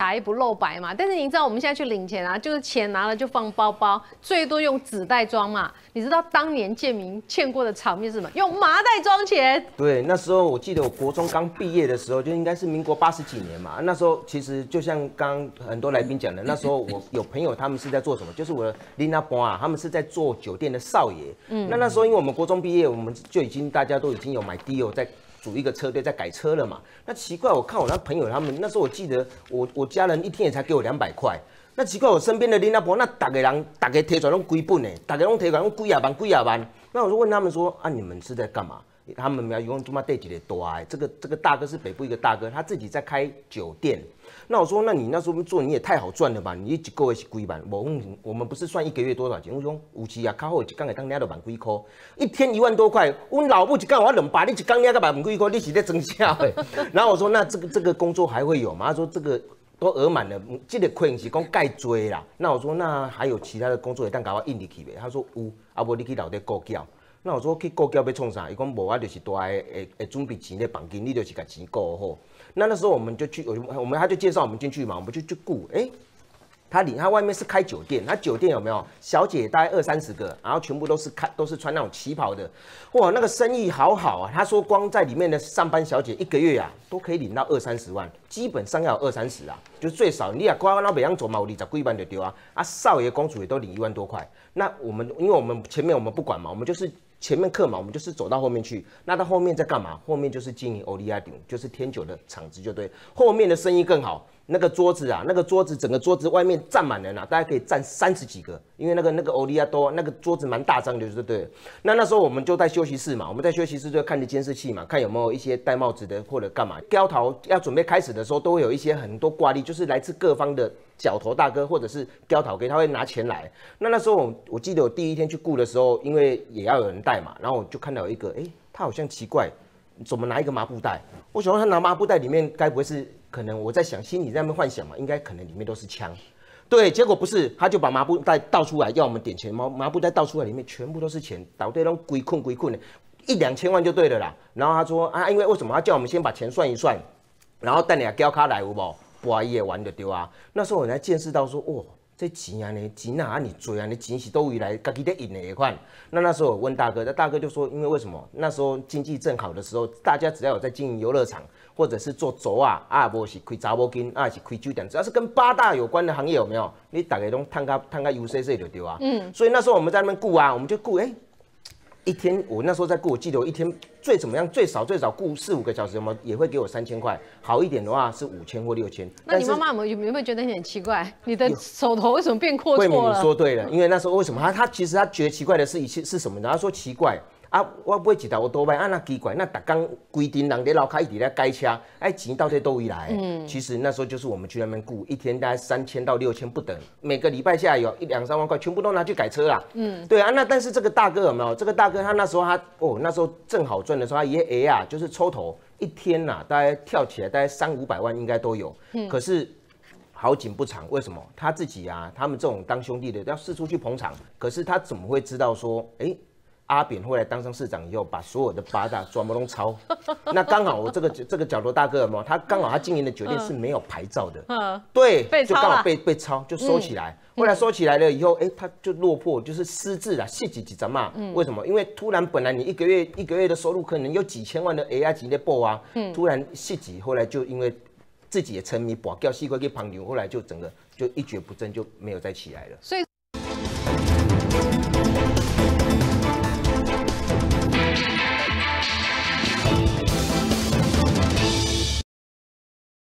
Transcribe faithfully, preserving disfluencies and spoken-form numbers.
茶不露白嘛。但是您知道我们现在去领钱啊，就是钱拿了就放包包，最多用纸袋装嘛。你知道当年建民欠过的场面是什么？用麻袋装钱。 对，那时候我记得我国中刚毕业的时候，就应该是民国八十几年嘛。那时候其实就像刚刚很多来宾讲的，那时候我有朋友他们是在做什么？就是我的林阿伯啊，他们是在做酒店的少爷。嗯，那那时候因为我们国中毕业，我们就已经大家都已经有买 D O 在。组一个车队在改车了嘛？那奇怪，我看我那朋友他们那时候，我记得我我家人一天也才给我两百块。那奇怪，我身边的林阿伯，那大个人大个提出来拢几本呢？大家拢提出来拢几啊万几啊万。那我就问他们说啊，你们是在干嘛？他们没有用他妈带几个多哎，这个这个大哥是北部一个大哥，他自己在开酒店。那我说，那你那时候做你也太好赚了吧？你一个月是几万？我我们不是算一个月多少钱？我说有时啊，靠后一天会当领到万几块，一天一万多块。我老母一天我两百，你一天领个万几块，你是在增加的。然后我说，那这个这个工作还会有吗？他说这个都额满了，这个亏是讲盖追啦。那我说，那还有其他的工作会当搞我印入去呗？他说有，啊无你去楼底顾缴。那我说去顾缴要创啥？伊讲无啊，就是大会会会准备钱咧绑金，你就是把钱顾好。那那时候我们就去，我们他就介绍我们进去嘛，我们就去顾。哎、欸，他里他外面是开酒店，他酒店有没有小姐大概二三十个，然后全部都是开都是穿那种旗袍的，哇，那个生意好好啊。他说光在里面的上班小姐一个月啊都可以领到二三十万，基本上要有二三十啊，就最少你啊光那北洋走嘛，我二十几万就丢啊。啊，少爷公主也都领一万多块。那我们因为我们前面我们不管嘛，我们就是。前面客嘛，我们就是走到后面去。那到后面在干嘛？后面就是经营欧利亚顶，就是天酒的场子，就对。后面的生意更好。那个桌子啊，那个桌子整个桌子外面站满人啊，大概可以站三十几个，因为那个那个欧利亚多，那个桌子蛮大张的，就是对。那那时候我们就在休息室嘛，我们在休息室就看着监视器嘛，看有没有一些戴帽子的或者干嘛。雕头要准备开始的时候，都会有一些很多挂历，就是来自各方的角头大哥或者是雕头哥，他会拿钱来。那那时候我我记得我第一天去雇的时候，因为也要有人带嘛，然后我就看到有一个，哎、欸，他好像奇怪，怎么拿一个麻布袋？我想说他拿麻布袋里面该不会是？可能我在想，心里在那边幻想嘛，应该可能里面都是枪，对，结果不是，他就把麻布袋倒出来，要我们点钱，麻麻布袋倒出来，里面全部都是钱，倒对拢归困归困的，一两千万就对了啦。然后他说啊，因为为什么他叫我们先把钱算一算，然后等你交卡来有无？博也玩就丢啊。那时候我才见识到说，哇、哦。这钱啊，呢钱哪啊你追啊，你钱是都回来，自己在赢的一款。那那时候我问大哥，那大哥就说，因为为什么？那时候经济正好的时候，大家只要有在经营游乐场，或者是做轴啊，啊，不是开查某囡，啊是开酒店，只要是跟八大有关的行业有没有？你大概都探个探个 U C C 就对啊。嗯。所以那时候我们在那边顾啊，我们就顾哎。欸一天，我那时候在雇，我记得我一天最怎么样，最少最少雇四五个小时，有没有也会给我三千块？好一点的话是五千或六千。 那你妈妈有没有有没有觉得很奇怪？你的手头为什么变阔绰了？ 慧敏，你说对了，因为那时候为什么他他其实他觉得奇怪的是是什么呢？他说奇怪。啊，我买一台我多买啊，那奇怪，那逐工规定人在楼下一直在改车，哎，钱到底都位来？嗯，其实那时候就是我们去那边雇，一天大概三千到六千不等，每个礼拜下来有一两三万块，全部都拿去改车啦。嗯，对啊，那但是这个大哥有没有？这个大哥他那时候他哦，那时候正好赚的时候，他爷爷啊，就是抽头一天呐、啊，大概跳起来大概三五百万应该都有。嗯，可是。好景不长，为什么？他自己啊，他们这种当兄弟的要四处去捧场，可是他怎么会知道说，哎、欸？阿扁后来当上市长以后，把所有的八大全部都抄。那刚好我这个这个角头大哥有没有？他刚好他经营的酒店是没有牌照的，嗯、对，就刚好被被抄，就收起来。嗯、后来收起来了以后，哎、欸，他就落魄，就是失智了，四几几张嘛。嗯、为什么？因为突然本来你一个月一个月的收入可能有几千万的 A I 级的报啊，嗯、突然四几，后来就因为自己也沉迷，把掉西瓜给旁流，后来就整个就一蹶不振，就没有再起来了。 所以。